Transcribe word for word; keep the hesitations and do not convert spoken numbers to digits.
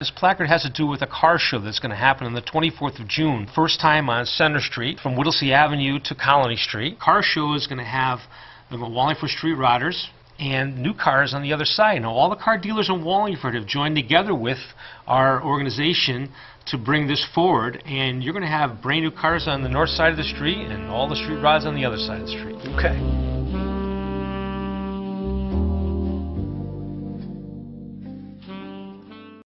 This placard has to do with a car show that's going to happen on the twenty-fourth of June. First time on Center Street from Whittlesey Avenue to Colony Street. Car show is going to have the Wallingford Street Riders and new cars on the other side. Now, all the car dealers in Wallingford have joined together with our organization to bring this forward, and you're going to have brand new cars on the north side of the street and all the street rods on the other side of the street. Okay.